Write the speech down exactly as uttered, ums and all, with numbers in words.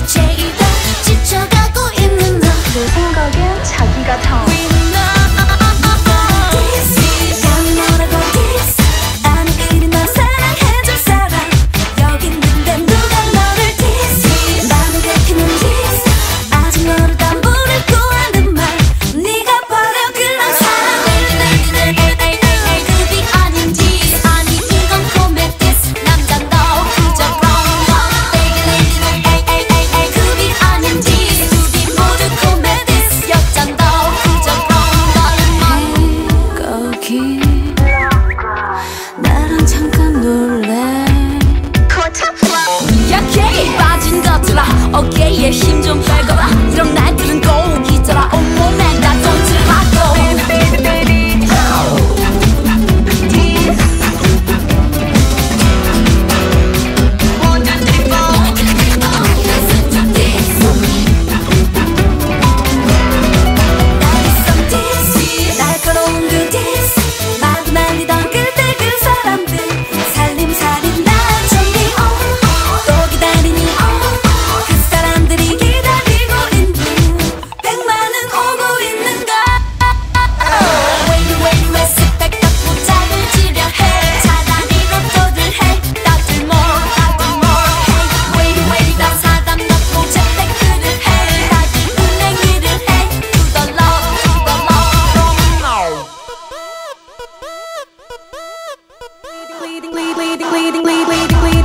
죄다 지쳐가고 있는 너 내 생각엔 자기가 다 나랑 잠깐 놀래 약해 빠진 것들아 어깨에 힘 좀 빼거라 이런 날들은 꼭 있더라 온몸에 다 던질라고 날카로운 그 디스 마구 날리던 그때 그 사람들 살림살이 나 정리 어 또 기다리니 어 그 사람들이 기다리고 있는 백만은 오고 있는가 왜 이리 왜 이리 왜 스펙 갖고 짝을 지려 해 차단이로 또들 해 따들 more 따들 more hey 왜 이리 왜 이리 다 사담 넣고 재테크를 해 다들 은행일을 해 to the love to the love bleeding bleeding bleeding bleeding bleeding bleeding